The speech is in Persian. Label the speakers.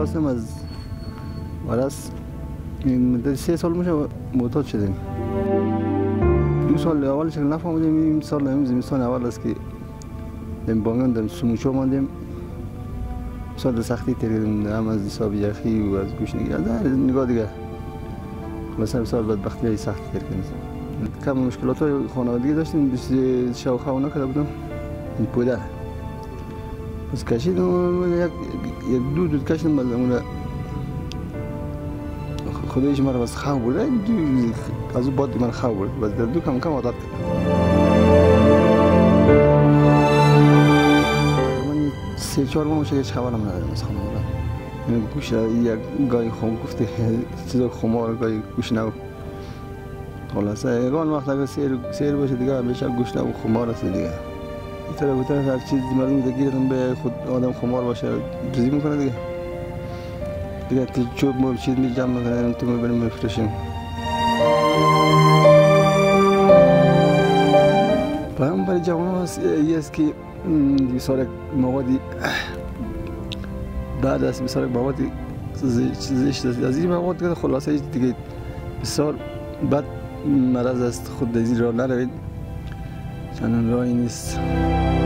Speaker 1: هستم از ورس مدت 3 سال میشه معتاد شدیم. 2 سال اولش نفهمیدیم، این سال همین زمستان اول است که دم بامیان دم سموچو ماندیم. سال سختی تیریم، هم از حساب یخی و از گوشنگی از نگاه دیگه. مثلا سال بدبختی های سختی تیر کردیم. کم مشکلات های خانوادگی داشتیم، شو خواهنا کرده بودم این پدر. بس کشیدم یک دود کشیدم از اون خدایش مرا بس خواه بود، از اون باد من خواه بود، بس در دو کم عادت کرد. من 3-4 ماه میشه هیچ خبرم ندارم از خانواده. گوش یک گاهی خم گفته چیزا خمار گاهی گوش نو. خلاصه یگان وقت اگر سیر باشه دیگه همیشه گوش نو خمار است دیگه. این طرف و طرف هر چیز مردم دیگه به خود آدم خمار باشه جزی میکنه دیگه. دیگه چوب ما چیز می جمع میکنیم تو میبریم میفروشیم. پیام برای جوانان است که بسیار موادی بعد از بسیار موادی زشت است. از این مواد که خلاصه دیگه بسیار بد مرض است، خود از این راه نروید، چندان راهی نیست.